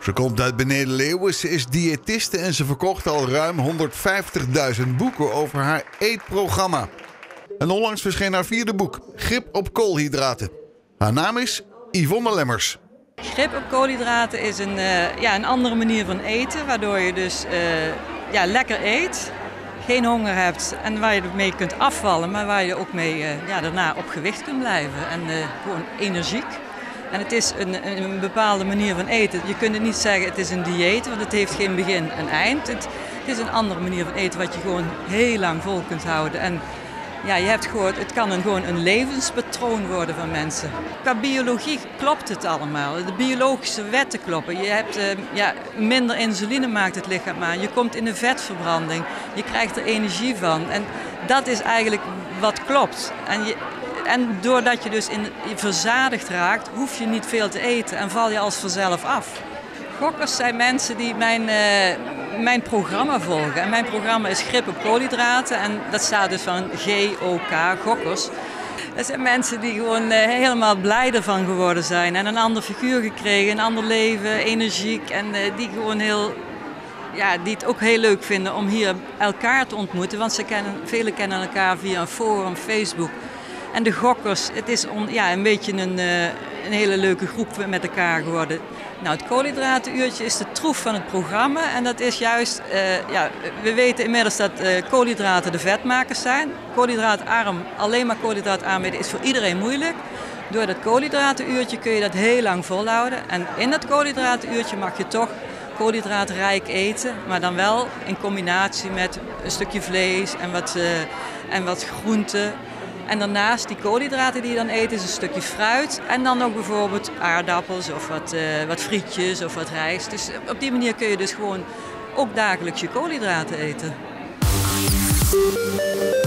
Ze komt uit Beneden-Leeuwen, ze is diëtiste en ze verkocht al ruim 150.000 boeken over haar eetprogramma. En onlangs verscheen haar 4e boek, Grip op koolhydraten. Haar naam is Yvonne Lemmers. Grip op koolhydraten is een andere manier van eten, waardoor je dus lekker eet, geen honger hebt en waar je mee kunt afvallen, maar waar je ook mee daarna op gewicht kunt blijven en gewoon energiek. En het is een bepaalde manier van eten. Je kunt het niet zeggen het is een dieet, want het heeft geen begin en eind. Het is een andere manier van eten wat je gewoon heel lang vol kunt houden. En ja, je hebt gehoord, het kan gewoon een levenspatroon worden van mensen. Qua biologie klopt het allemaal. De biologische wetten kloppen. Je hebt minder insuline maakt het lichaam aan. Je komt in de vetverbranding. Je krijgt er energie van. En dat is eigenlijk wat klopt. En doordat je dus verzadigd raakt, hoef je niet veel te eten en val je als vanzelf af. Gokkers zijn mensen die mijn programma volgen. En mijn programma is Grip op koolhydraten en dat staat dus van G-O-K, gokkers. Dat zijn mensen die gewoon helemaal blij ervan geworden zijn en een ander figuur gekregen, een ander leven, energiek en die gewoon die het ook heel leuk vinden om hier elkaar te ontmoeten. Want velen kennen elkaar via een forum, Facebook. En de gokkers, het is een beetje een hele leuke groep met elkaar geworden. Nou, het koolhydratenuurtje is de troef van het programma. En dat is juist, we weten inmiddels dat koolhydraten de vetmakers zijn. Koolhydraatarm, alleen maar koolhydraatarm eten is voor iedereen moeilijk. Door dat koolhydratenuurtje kun je dat heel lang volhouden. En in dat koolhydratenuurtje mag je toch koolhydraatrijk eten. Maar dan wel in combinatie met een stukje vlees en wat groenten. En daarnaast die koolhydraten die je dan eet is een stukje fruit en dan nog bijvoorbeeld aardappels of wat frietjes of wat rijst. Dus op die manier kun je dus gewoon ook dagelijks je koolhydraten eten.